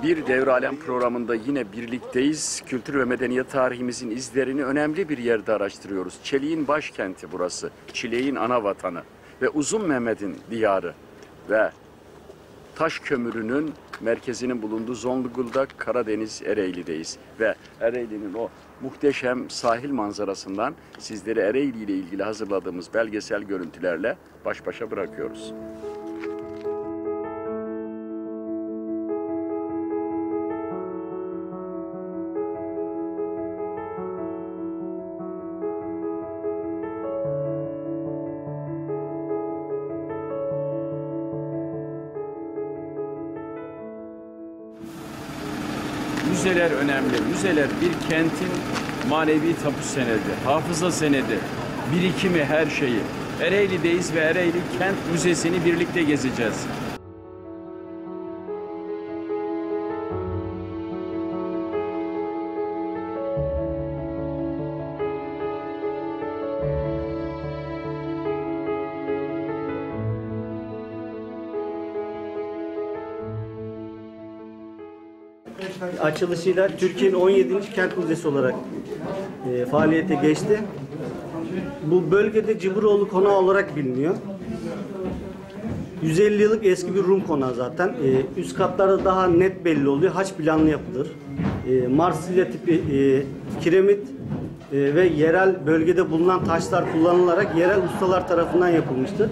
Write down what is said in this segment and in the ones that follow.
Bir Devralem programında yine birlikteyiz. Kültür ve medeniyet tarihimizin izlerini önemli bir yerde araştırıyoruz. Çeliğin başkenti burası, çileğin ana vatanı ve Uzun Mehmet'in diyarı ve taş kömürünün merkezinin bulunduğu Zonguldak, Karadeniz, Ereğli'deyiz. Ve Ereğli'nin o muhteşem sahil manzarasından sizleri Ereğli ile ilgili hazırladığımız belgesel görüntülerle baş başa bırakıyoruz. Müzeler önemli. Müzeler bir kentin manevi tapu senedi, hafıza senedi, birikimi, her şeyi. Ereğli'deyiz ve Ereğli Kent Müzesi'ni birlikte gezeceğiz. Açılışıyla Türkiye'nin 17. Kent Müzesi olarak faaliyete geçti. Bu bölgede Cıbıroğlu Konağı olarak biliniyor. 150 yıllık eski bir Rum konağı zaten. Üst katlarda daha net belli oluyor. Haç planlı yapıdır. Marsilya tipi kiremit ve yerel bölgede bulunan taşlar kullanılarak yerel ustalar tarafından yapılmıştır.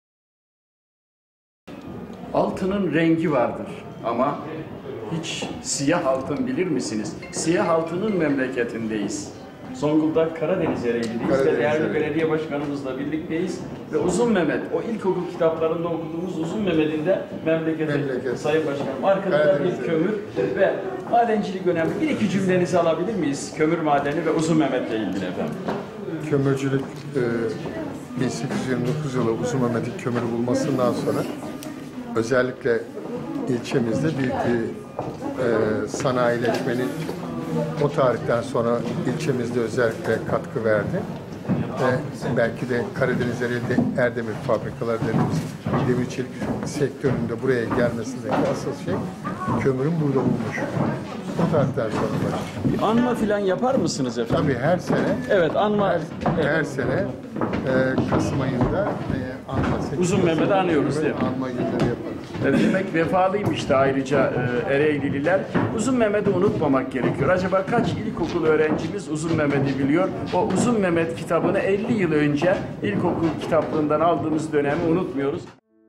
Altının rengi vardır ama hiç siyah altın bilir misiniz? Siyah altının memleketindeyiz. Zonguldak, Karadeniz Ereğli'deyiz ve değerli belediye başkanımızla birlikteyiz. Ve Uzun Mehmet, o ilkokul kitaplarında okuduğumuz Uzun Mehmet'in de memleketi Sayın Başkanım. Arkada bir kömür ve madencilik önemli. Bir iki cümlenizi alabilir miyiz? Kömür madeni ve Uzun Mehmet'le ilgili efendim. Kömürcülük 1829 yılı Uzun Mehmet'in kömürü bulmasından sonra özellikle ilçemizde büyük bir sanayileşmenin o tarihten sonra ilçemizde özellikle katkı verdi. Ve belki de Karadeniz Erdemir fabrikaları dediğimiz demir çelik sektöründe buraya gelmesindeki asıl şey kömürün burada bulunmuş. O tarihten sonra başladı. Bir anma filan yapar mısınız efendim? Tabii her sene. Evet, anma. Her sene Kasım ayında anma. Uzun Mehmet'i anıyoruz değil mi? Anma günleri yaparız. Demek vefalıymış da ayrıca Ereğlililer. Uzun Mehmet'i unutmamak gerekiyor. Acaba kaç ilkokul öğrencimiz Uzun Mehmet'i biliyor? O Uzun Mehmet kitabını 50 yıl önce ilkokul kitaplığından aldığımız dönemi unutmuyoruz.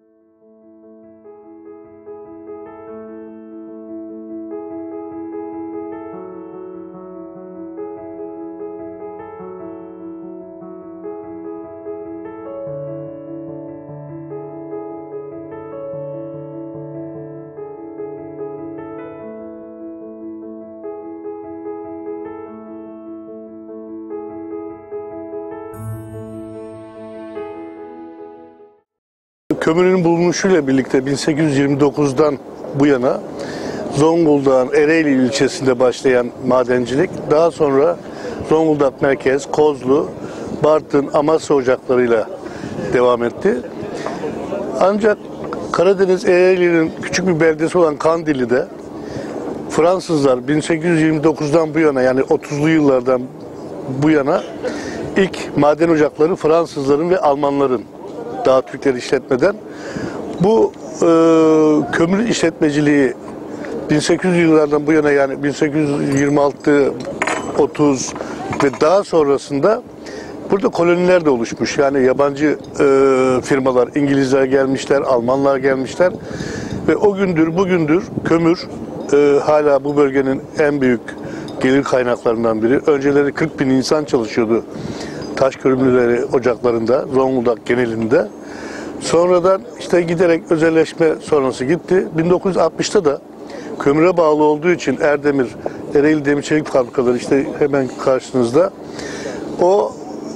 Kömürün bulunuşuyla birlikte 1829'dan bu yana Zonguldak'ın Ereğli ilçesinde başlayan madencilik daha sonra Zonguldak Merkez, Kozlu, Bartın, Amasya ocaklarıyla devam etti. Ancak Karadeniz Ereğli'nin küçük bir beldesi olan Kandilli'de Fransızlar 1829'dan bu yana yani 30'lu yıllardan bu yana ilk maden ocakları Fransızların ve Almanların daha Türkler işletmeden bu kömür işletmeciliği 1800 yıllardan bu yana yani 1826, 30 ve daha sonrasında burada koloniler de oluşmuş. Yani yabancı firmalar, İngilizler gelmişler, Almanlar gelmişler ve o gündür bugündür kömür hala bu bölgenin en büyük gelir kaynaklarından biri. Önceleri 40 bin insan çalışıyordu taş kömürleri ocaklarında, Zonguldak genelinde. Sonradan işte giderek özelleşme sonrası gitti. 1960'ta da kömüre bağlı olduğu için Erdemir, Ereğli Demir Çelik fabrikaları işte hemen karşınızda. O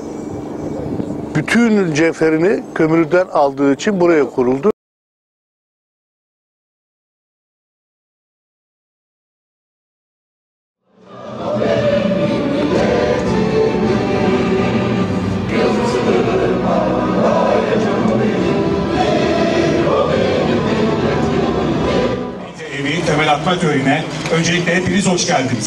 bütün cevherini kömürden aldığı için buraya kuruldu. Temel atma açma törenine öncelikle hepiniz hoş geldiniz.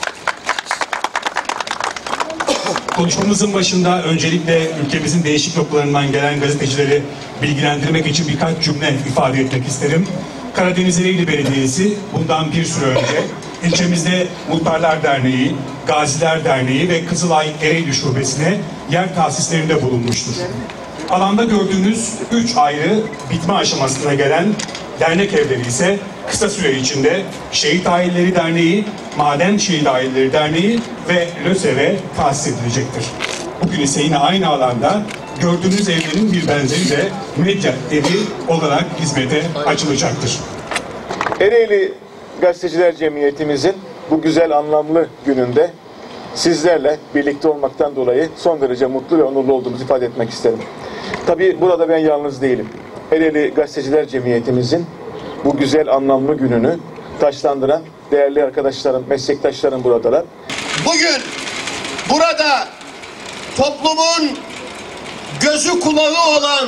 Konuşmamızın başında öncelikle ülkemizin değişik noktalarından gelen gazetecileri bilgilendirmek için birkaç cümle ifade etmek isterim. Karadeniz Ereğli Belediyesi bundan bir süre önce ilçemizde Muhtarlar Derneği, Gaziler Derneği ve Kızılay Ereğli Şubesi'ne yer tahsislerinde bulunmuştur. Alanda gördüğünüz 3 ayrı bitme aşamasına gelen dernek evleri ise kısa süre içinde Şehit Aileleri Derneği, Maden Şehit Aileleri Derneği ve LÖSEV'e tahsis edilecektir. Bugün ise yine aynı alanda gördüğünüz evlerin bir benzeri de medya evi olarak hizmete açılacaktır. Ereğli Gazeteciler Cemiyetimizin bu güzel anlamlı gününde sizlerle birlikte olmaktan dolayı son derece mutlu ve onurlu olduğumuzu ifade etmek isterim. Tabii burada ben yalnız değilim. Ereğli Gazeteciler Cemiyetimizin bu güzel anlamlı gününü taçlandıran değerli arkadaşlarım, meslektaşlarım buradalar. Bugün burada toplumun gözü kulağı olan,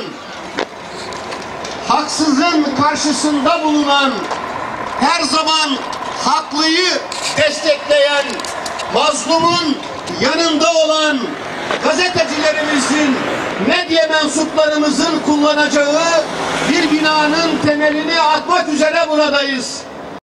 haksızın karşısında bulunan, her zaman haklıyı destekleyen, mazlumun yanında olan gazetecilerimizin, medya mensuplarımızın kullanacağı bir binanın temelini atmak üzere buradayız.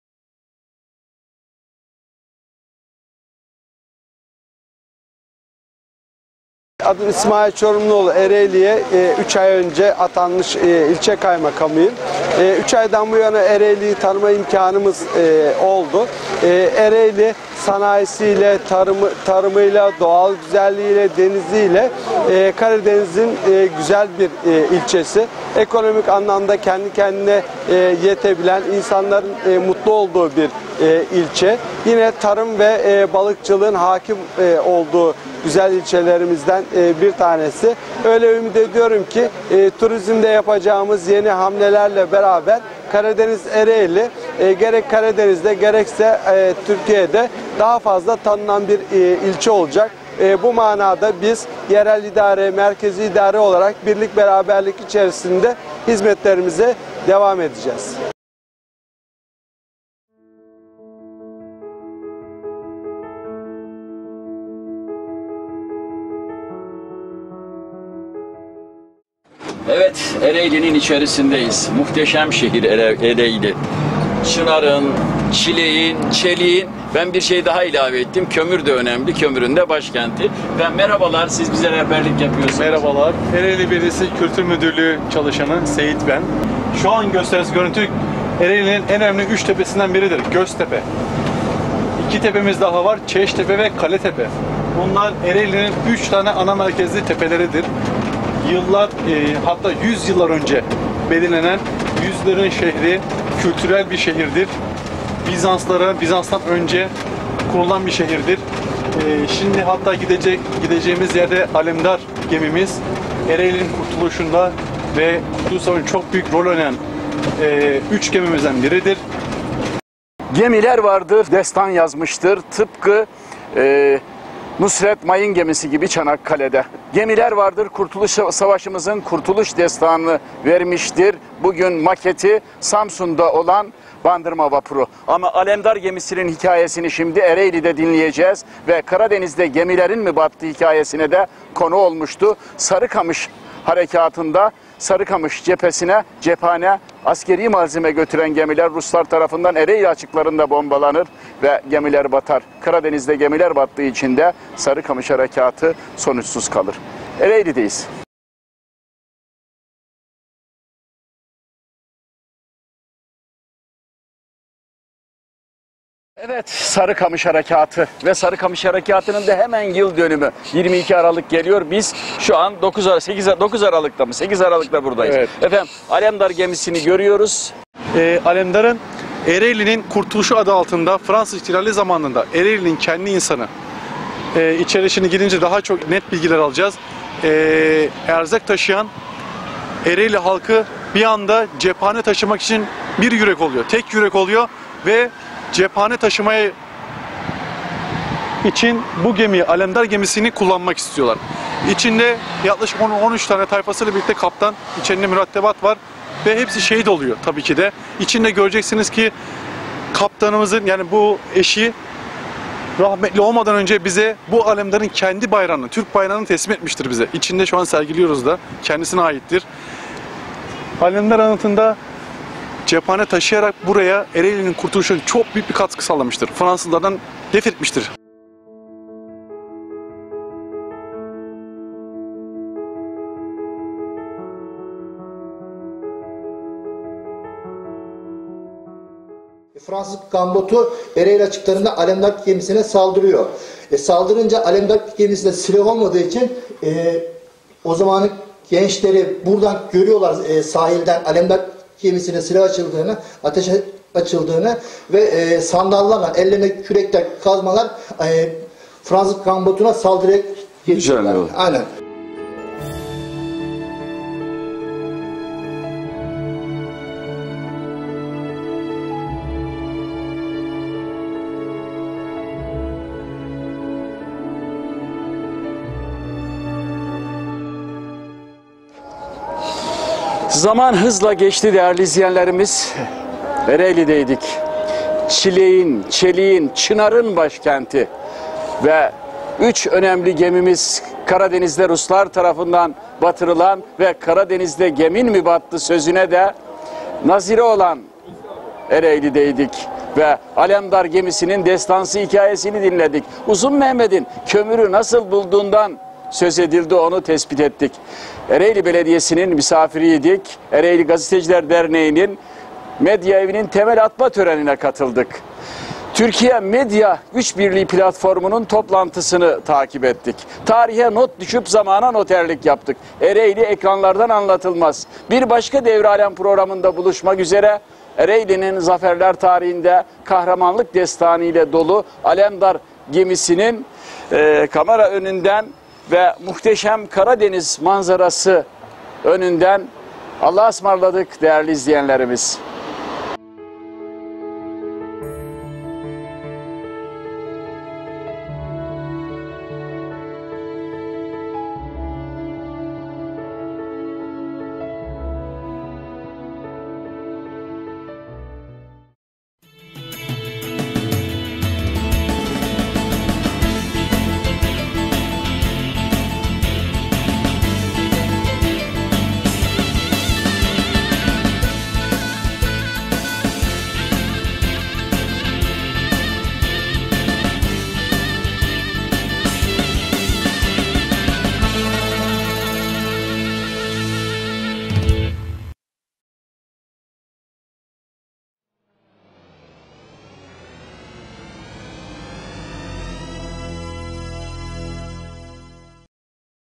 Adım İsmail Çorumluoğlu. Ereğli'ye 3 ay önce atanmış ilçe kaymakamıyım. 3 aydan bu yana Ereğli'yi tanıma imkanımız oldu. Ereğli sanayisiyle, tarımıyla, doğal güzelliğiyle, deniziyle Karadeniz'in güzel bir ilçesi. Ekonomik anlamda kendi kendine yetebilen, insanların mutlu olduğu bir ilçe. Yine tarım ve balıkçılığın hakim olduğu güzel ilçelerimizden bir tanesi. Öyle ümit ediyorum ki turizmde yapacağımız yeni hamlelerle beraber Karadeniz Ereğli gerek Karadeniz'de gerekse Türkiye'de daha fazla tanınan bir ilçe olacak. Bu manada biz yerel idare, merkezi idare olarak birlik beraberlik içerisinde hizmetlerimize devam edeceğiz. Evet, Ereğli'nin içerisindeyiz. Muhteşem şehir Ereğli. Çınarın, çileğin, çeliğin, ben bir şey daha ilave ettim. Kömür de önemli, kömürün de başkenti. Merhabalar, siz bize rehberlik yapıyorsunuz. Merhabalar, Ereğli Belediyesi Kültür Müdürlüğü çalışanı Seyit ben. Şu an gösterisi görüntü Ereğli'nin en önemli 3 tepesinden biridir, Göztepe. 2 tepemiz daha var, Çeştepe ve Kaletepe. Bunlar Ereğli'nin 3 tane ana merkezli tepeleridir. Yıllar, hatta 100 yıllar önce belirlenen yüzlerin şehri, kültürel bir şehirdir. Bizans'tan önce kurulan bir şehirdir. Şimdi hatta gideceğimiz yerde Alemdar gemimiz Ereğli'nin kurtuluşunda ve Kurtuluş Savaşı'nda çok büyük rol oynayan 3 gemimizden biridir. Gemiler vardır, destan yazmıştır. Tıpkı Nusret Mayın gemisi gibi Çanakkale'de. Gemiler vardır, Kurtuluş Savaşımızın kurtuluş destanını vermiştir. Bugün maketi Samsun'da olan Bandırma vapuru. Ama Alemdar gemisinin hikayesini şimdi Ereğli'de dinleyeceğiz ve Karadeniz'de gemilerin mi battığı hikayesine de konu olmuştu. Sarıkamış harekatında Sarıkamış cephesine cephane askeri malzeme götüren gemiler Ruslar tarafından Ereğli açıklarında bombalanır ve gemiler batar. Karadeniz'de gemiler battığı için de Sarıkamış harekatı sonuçsuz kalır. Ereğli'deyiz. Evet, Sarıkamış Harekatı ve Sarıkamış Harekatı'nın da hemen yıl dönümü 22 Aralık geliyor. Biz şu an 9 Aralık'ta mı? 8 Aralık'ta buradayız. Evet. Efendim, Alemdar gemisini görüyoruz. Alemdar'ın Ereğli'nin kurtuluşu adı altında Fransız ihtilali zamanında Ereğli'nin kendi insanı içerisine girince daha çok net bilgiler alacağız. Erzak taşıyan Ereğli halkı bir anda cephane taşımak için bir yürek oluyor. Tek yürek oluyor ve cephane taşımaya için bu gemiyi, Alemdar gemisini kullanmak istiyorlar. İçinde yaklaşık 13 tane tayfasıyla birlikte kaptan, içinde mürettebat var ve hepsi şehit oluyor tabii ki de. İçinde göreceksiniz ki kaptanımızın yani bu eşi rahmetli olmadan önce bize bu Alemdar'ın kendi bayrağını, Türk bayrağını teslim etmiştir bize. İçinde şu an sergiliyoruz da. Kendisine aittir. Alemdar anıtında cephane taşıyarak buraya Ereğli'nin kurtuluşuna çok büyük bir katkı sağlamıştır. Fransızlardan def etmiştir. Fransız gambotu Ereğli açıklarında Alemdar gemisine saldırıyor. Saldırınca Alemdar gemisinde silah olmadığı için o zamanın gençleri buradan görüyorlar sahilden Alemdar gemisine silah açıldığını, ateş açıldığını ve sandallarla, ellerine kürekler, kazmalar Fransız gambotuna saldırıya geçiyorlar. Aynen. Zaman hızla geçti değerli izleyenlerimiz. Ereğli'deydik. Çileğin, çeliğin, çınarın başkenti. Ve 3 önemli gemimiz Karadeniz'de Ruslar tarafından batırılan ve Karadeniz'de gemin mi battı sözüne de nazire olan Ereğli'deydik. Ve Alemdar gemisinin destansı hikayesini dinledik. Uzun Mehmet'in kömürü nasıl bulduğundan söz edildi, onu tespit ettik. Ereğli Belediyesi'nin misafiriydik. Ereğli Gazeteciler Derneği'nin medya evinin temel atma törenine katıldık. Türkiye Medya Güç Birliği platformunun toplantısını takip ettik. Tarihe not düşüp zamana noterlik yaptık. Ereğli ekranlardan anlatılmaz. Bir başka Devri Alem programında buluşmak üzere. Ereğli'nin zaferler tarihinde kahramanlık destanı ile dolu Alemdar gemisinin kamera önünden ve muhteşem Karadeniz manzarası önünden Allah'a ısmarladık değerli izleyenlerimiz.